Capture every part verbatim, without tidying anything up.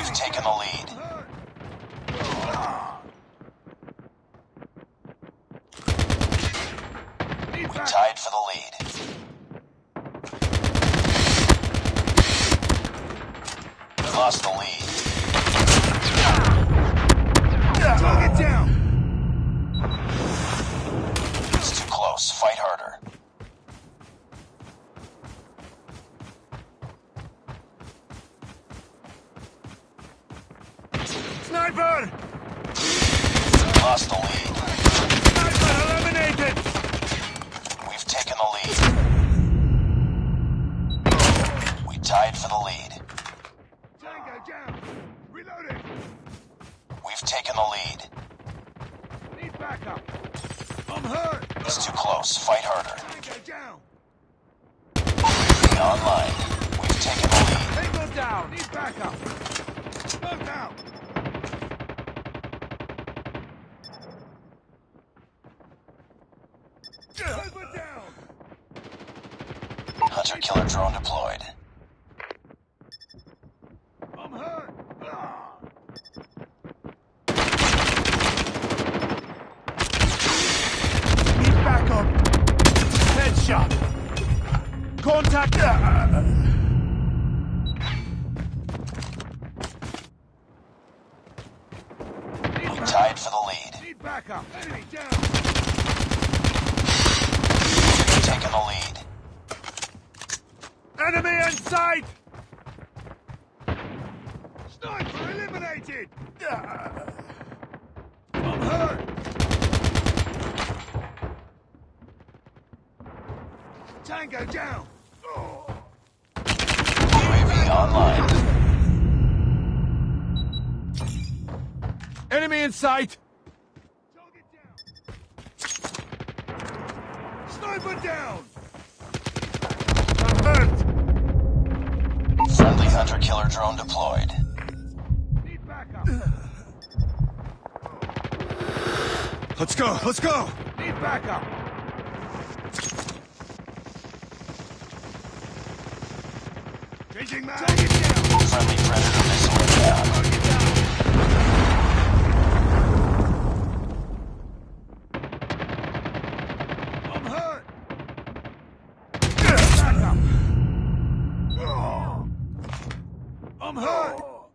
We've taken the lead. We tied for the lead. We lost the lead. Target down! It's too close. Fight harder. Sniper! Lost the lead. Sniper eliminated! We've taken the lead. We tied for the lead. Tango down! Reloading! We've taken the lead. Need backup! I'm hurt! It's too close. Fight harder. Tango down! Online. We've taken the lead. Tango down! Need backup! Smoke out! Sniper down! Hunter-killer drone deployed. I'm hurt! Ah. Need backup! Headshot! Contact! Ah. We tied for the lead. Need backup! Enemy down! We've taken the lead. Enemy in sight! Sniper eliminated! Ah. I'm hurt! Tango down! Oh. U A V online. Enemy in sight! Target down! Sniper down! I'm hurt! Friendly hunter-killer drone deployed. Need backup! Let's go! Let's go! Need backup! Changing mag! Target down! Friendly predator missile inbound. Target down! I'm hurt! Backup! I'm hurt!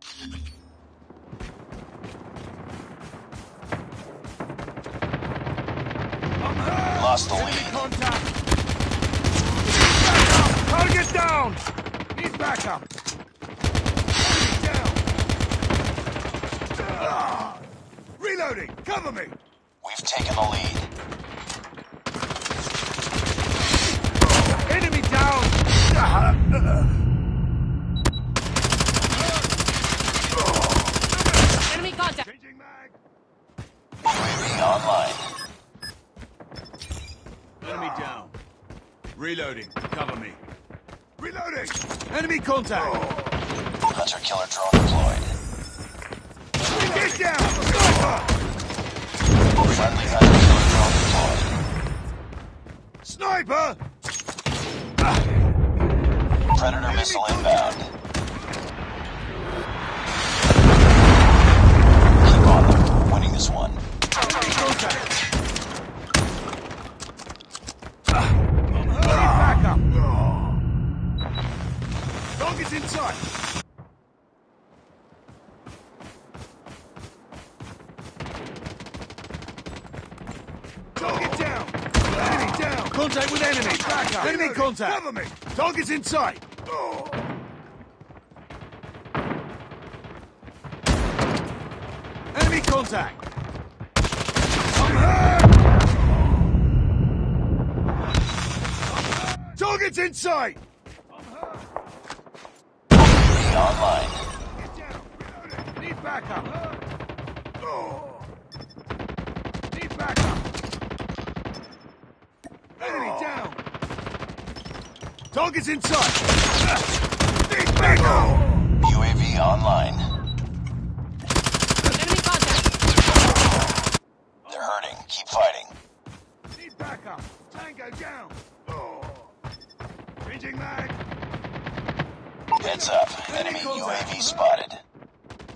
I'm hurt! Lost the Enemy lead. contact! Backup! Target down! Need backup! Enemy down! Ah. Reloading! Cover me! We've taken the lead. Enemy down! Ah. Enemy contact. Changing mag! U A V online. Enemy down. Reloading. Cover me. Reloading! Enemy contact! Hunter-killer drone deployed. Get down! Sniper! Friendly hunter-killer drone deployed. Sniper! Predator missile inbound. Keep on them. We're winning this one. Enemy contact! Need backup! Target's in sight! Target down! Enemy down! Contact with enemy! Backup! Enemy contact! Cover me! Target's in sight! Enemy contact! I'm hurt! Target's in sight! Online. Get down! Reloading! Need backup! Need backup! Enemy down! Target's in sight! Need backup! U A V online. Enemy contact. They're hurting. Keep fighting. Need backup! Tango down! Changing mag! Heads up. Enemy U A V spotted.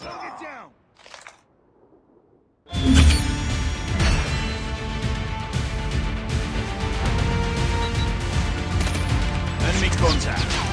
contact.